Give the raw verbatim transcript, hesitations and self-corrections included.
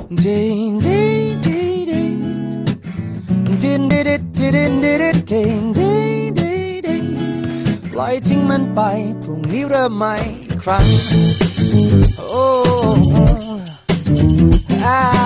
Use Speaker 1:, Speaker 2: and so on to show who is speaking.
Speaker 1: ปล่อยทิ้งมันไปพรุ่งนี้เริ่มใหม่อีกครั้งโอ้